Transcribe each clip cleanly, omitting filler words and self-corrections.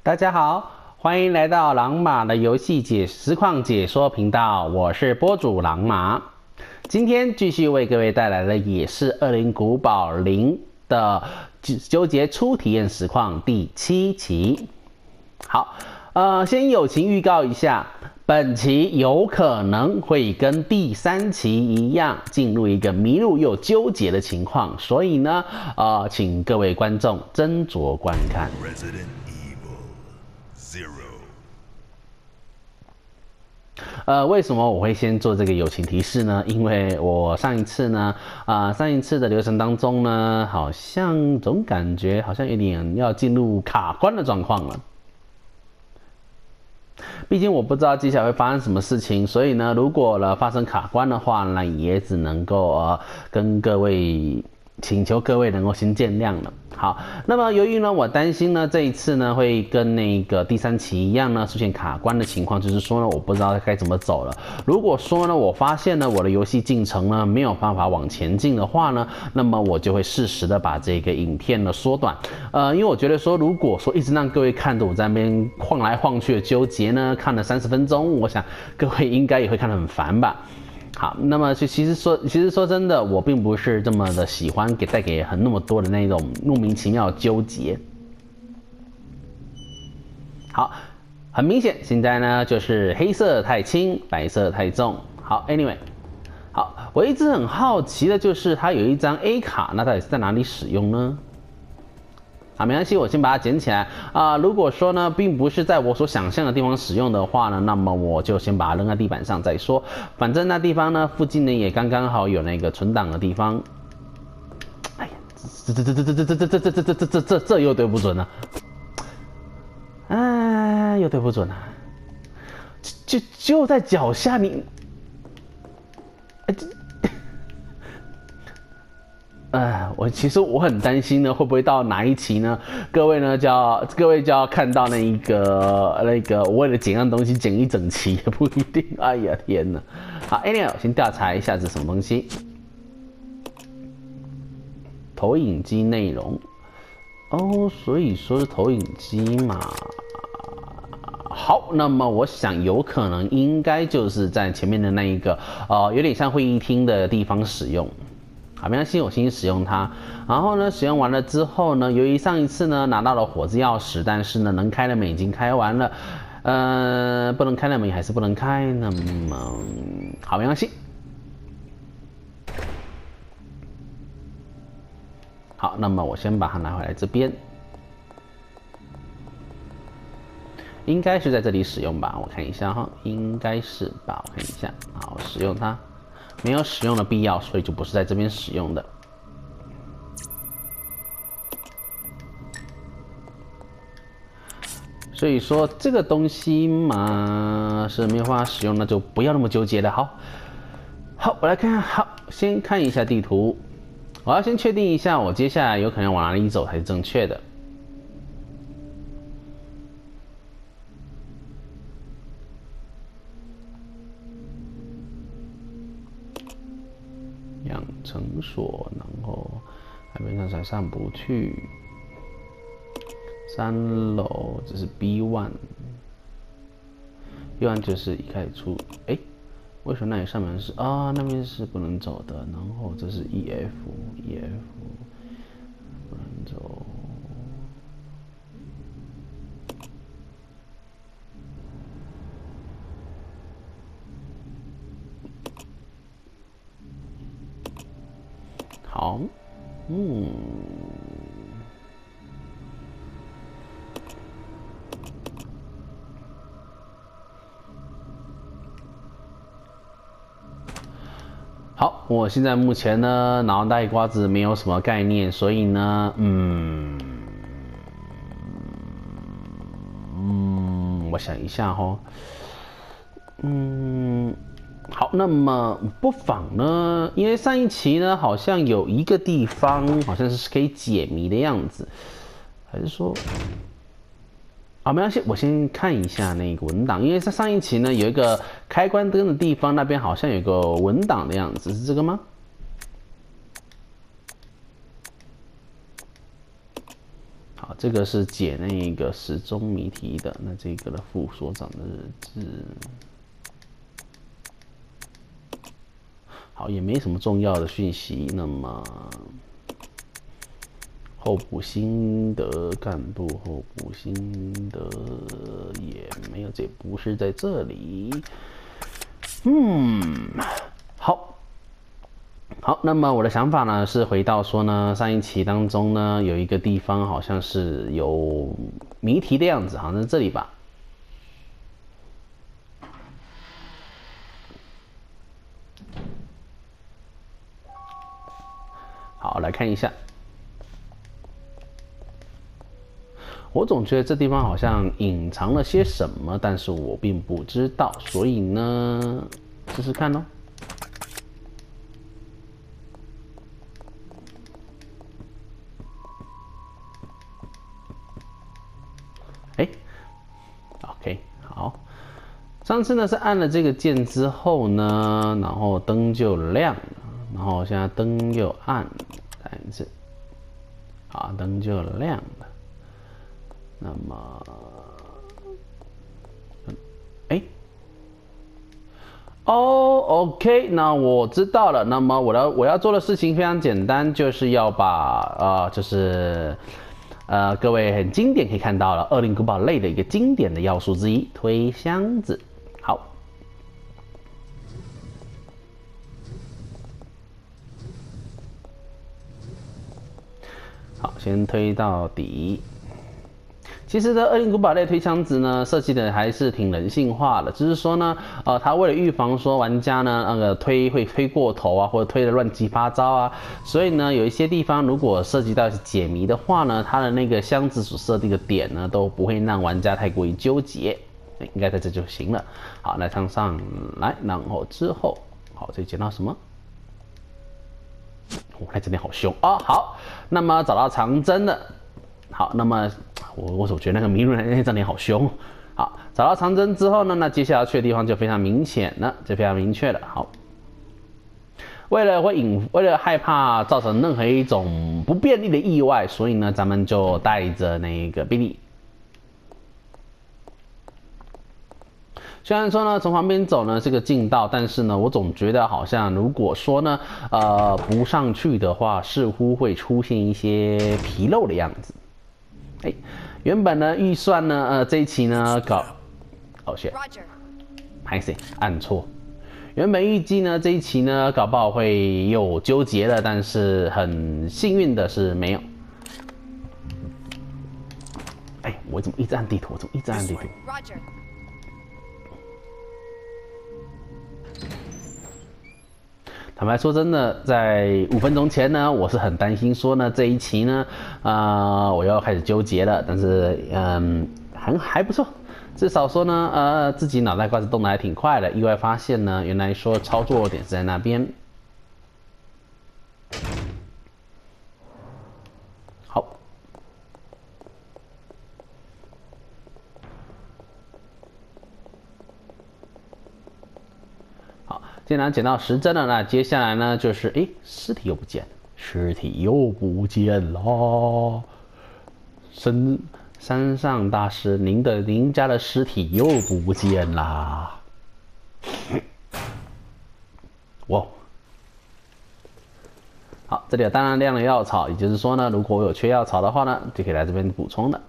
大家好，欢迎来到朗马的游戏实况解说频道，我是播主朗马。今天继续为各位带来的也是恶灵古堡0的纠结初体验实况第7期。好，先友情预告一下，本期有可能会跟第3期一样，进入一个迷路又纠结的情况，所以呢，请各位观众斟酌观看。为什么我会先做这个友情提示呢？因为我上一次的流程当中呢，好像总感觉好像有点要进入卡关的状况了。毕竟我不知道接下来会发生什么事情，所以呢，如果发生卡关的话呢，也只能够跟各位请求各位能够先见谅了。好，那么由于呢，我担心呢这一次呢会跟那个第3期一样呢出现卡关的情况，就是说呢我不知道该怎么走了。如果说呢我发现呢我的游戏进程呢没有办法往前进的话呢，那么我就会适时的把这个影片呢缩短。因为我觉得说如果说一直让各位看着我在那边晃来晃去的纠结呢，看了30分钟，我想各位应该也会看得很烦吧。好，那么其实说真的，我并不是这么的喜欢带给那么多的那种莫名其妙的纠结。好，很明显，现在呢就是黑色太轻，白色太重。好 ，anyway， 好，我一直很好奇的就是它有一张 A 卡，那到底是在哪里使用呢？好，没关系，我先把它捡起来如果说呢，并不是在我所想象的地方使用的话呢，那么我就先把它扔在地板上再说。反正那地方呢，附近呢也刚刚好有那个存档的地方。哎呀，这又对不准了，哎，又对不准了，就在脚下你，其实我很担心呢，会不会到哪一期呢？各位就要看到那个我为了捡样东西捡一整期也不一定。哎呀天哪！好 ，anyway， 我先调查一下这是什么东西。投影机内容所以说是投影机嘛。好，那么我想有可能应该就是在前面的那一个有点像会议厅的地方使用。好，没关系，我先使用它。然后呢，使用完了之后呢，由于上一次呢拿到了火之钥匙，但是呢能开的门已经开完了，不能开的门还是不能开。那么好，没关系。好，那么我先把它拿回来这边，应该是在这里使用吧？我看一下哈，应该是吧？我看一下，好，使用它。没有使用的必要，所以就不是在这边使用的。所以说这个东西嘛是没有办法使用，那就不要那么纠结了。好，我来看看。好，先看一下地图，我要先确定一下我接下来有可能往哪里走才是正确的。养成所，然后海边上上不去，3楼这是 B1， B1 就是一开始出，为什么那里上面是那边是不能走的，然后这是 EF 不能走。好，好，我现在目前呢脑袋瓜子没有什么概念，所以呢，我想一下哈，好，那么不妨呢，因为上一期呢好像有一个地方好像是可以解谜的样子，还是说没关系，我先看一下那个文档，因为在上一期呢有一个开关灯的地方，那边好像有个文档的样子，是这个吗？ 好，这个是解那个时钟谜题的，那这个的副所长的日志。好，也没什么重要的讯息。那么候补新的干部，候补新的也没有，这不是在这里。好，好，那么我的想法呢是回到说呢，上一期当中呢有一个地方好像是有谜题的样子，好像是这里吧。好，来看一下。我总觉得这地方好像隐藏了些什么，但是我并不知道，所以呢，试试看咯。OK， 好。上次呢是按了这个键之后呢，然后灯就亮了，然后现在灯又暗了，再一次，好，灯就亮了。那么，OK， 那我知道了。那么我要做的事情非常简单，就是要把各位很经典可以看到了，恶灵古堡类的一个经典的要素之一，推箱子。好，好，先推到底。其实呢，恶灵古堡类推箱子呢，设计的还是挺人性化的，就是说呢，它为了预防说玩家呢那个会推过头啊，或者推的乱七八糟啊，所以呢，有一些地方如果涉及到解谜的话呢，它的那个箱子所设定的点呢，都不会让玩家太过于纠结，应该在这就行了。好，来唱上来，然后之后，好，这里捡到什么？那这边好凶啊！好，那么找到长针了。好，那么我总觉得那个迷路那张脸好凶。好，找到长针之后呢，那接下来去的地方就非常明显了，就非常明确了。好，为了害怕造成任何一种不便利的意外，所以呢，咱们就带着那个比利。虽然说呢，从旁边走呢是个近道，但是呢，我总觉得好像如果说呢，不上去的话，似乎会出现一些纰漏的样子。原本呢预算呢，这一期呢拍谁按错。原本预计呢这一期呢搞不好会有纠结了，但是很幸运的是没有。我怎么一直按地图？坦白说，真的，在5分钟前呢，我是很担心说呢，这一期呢，我要开始纠结了。但是，还不错，至少说呢，自己脑袋瓜子动得还挺快的。意外发现呢，原来说操作点是在那边。好，既然捡到10针了，那接下来呢就是尸体又不见了，山上大师，您家的尸体又不见啦！哇，好，这里有大量的药草，也就是说呢，如果我有缺药草的话呢，就可以来这边补充的。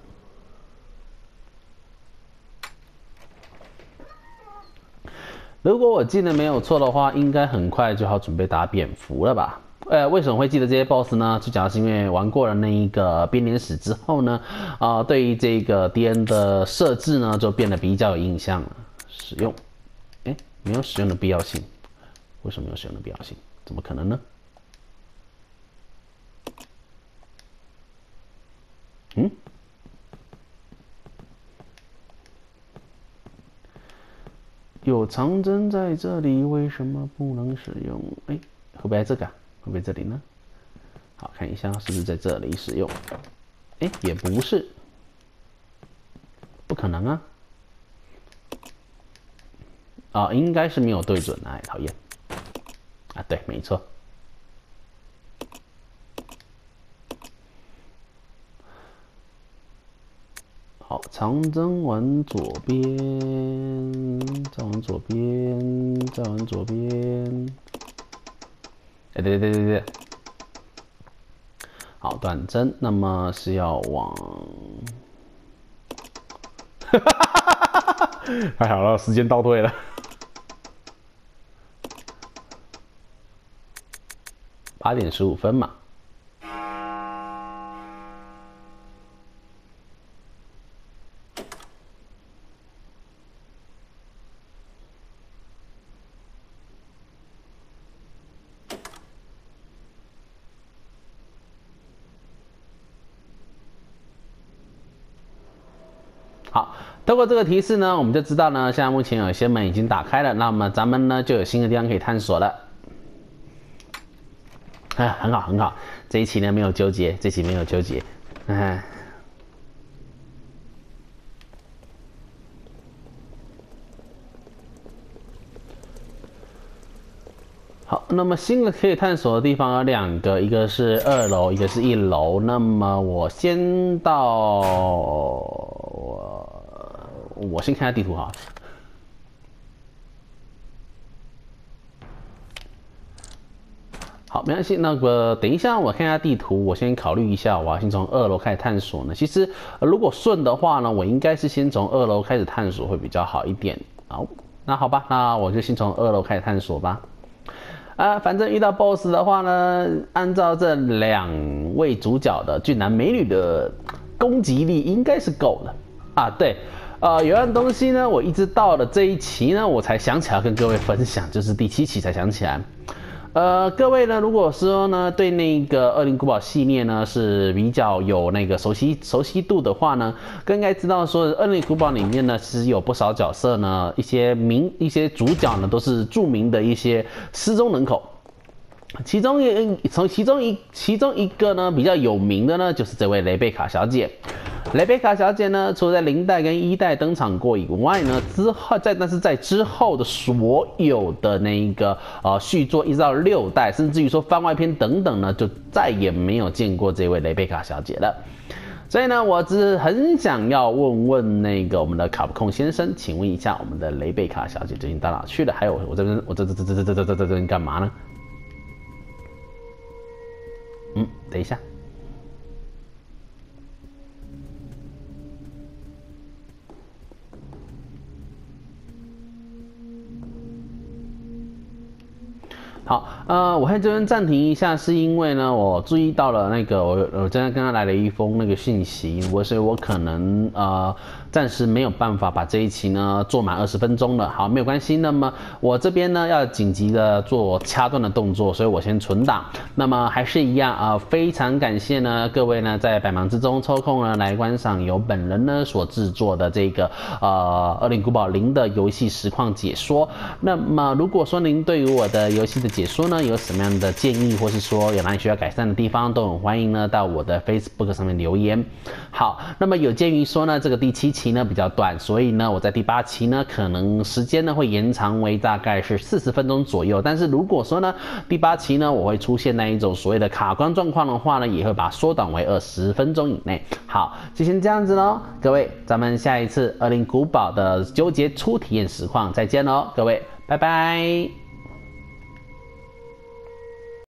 如果我记得没有错的话，应该很快就要准备打蝙蝠了吧？为什么会记得这些 BOSS 呢？最主要是因为玩过了那一个编年史之后呢，对于这个 DN 的设置呢，就变得比较有印象了。使用，没有使用的必要性。为什么没有使用的必要性？怎么可能呢？有长针在这里，为什么不能使用？会不会在这个？会不会这里呢？好，看一下是不是在这里使用？也不是，不可能啊！应该是没有对准，讨厌啊！对，没错。 长征往左边，再往左边，再往左边。对。好，短针，那么是要往。太好了，时间倒退了。8点15分嘛。好，透过这个提示呢，我们就知道呢，现在目前有些门已经打开了，那么咱们呢就有新的地方可以探索了。很好，这一期呢没有纠结，好，那么新的可以探索的地方有2个，一个是2楼，一个是1楼。那么我先到，我先看下地图好了。好，没关系。那个等一下我看一下地图，我先考虑一下，我要先从2楼开始探索呢。其实如果顺的话呢，我应该是先从2楼开始探索会比较好一点。好，那好吧，那我就先从2楼开始探索吧。反正遇到 BOSS 的话呢，按照这2位主角的俊男美女的攻击力应该是够的啊。对，有样东西呢，我一直到了这一期呢，我才想起来跟各位分享，就是第7期才想起来。各位呢，如果说呢对那个《恶灵古堡》系列呢是比较有那个熟悉度的话呢，更应该知道说《恶灵古堡》里面呢，其实有不少角色呢，一些主角呢都是著名的一些失踪人口。其中一个呢比较有名的呢，就是这位雷贝卡小姐。雷贝卡小姐呢，除了在0代跟1代登场过以外呢，但是在之后的所有的那个续作，一直到6代，甚至于说番外篇等等呢，就再也没有见过这位雷贝卡小姐了。所以呢，我只是很想要问问那个我们的卡普空先生，请问一下我们的雷贝卡小姐最近到哪去了？还有我这边干嘛呢？等一下。好，我在这边暂停一下，是因为呢，我注意到了那个我刚刚跟他来了一封那个讯息，所以我可能暂时没有办法把这一期呢做满20分钟了。好，没有关系。那么我这边呢要紧急的做掐断的动作，所以我先存档。那么还是一样非常感谢呢各位呢在百忙之中抽空呢来观赏由本人呢所制作的这个恶灵古堡0的游戏实况解说。那么如果说您对于我的游戏的解说呢有什么样的建议，或是说有哪里需要改善的地方，都很欢迎呢到我的 Facebook 上面留言。好，那么有鉴于说呢这个第7期呢比较短，所以呢我在第8期呢可能时间呢会延长为大概是40分钟左右。但是如果说呢第8期呢我会出现那一种所谓的卡关状况的话呢，也会把它缩短为20分钟以内。好，就先这样子咯，各位，咱们下一次恶灵古堡的纠结初体验实况再见咯，各位，拜拜。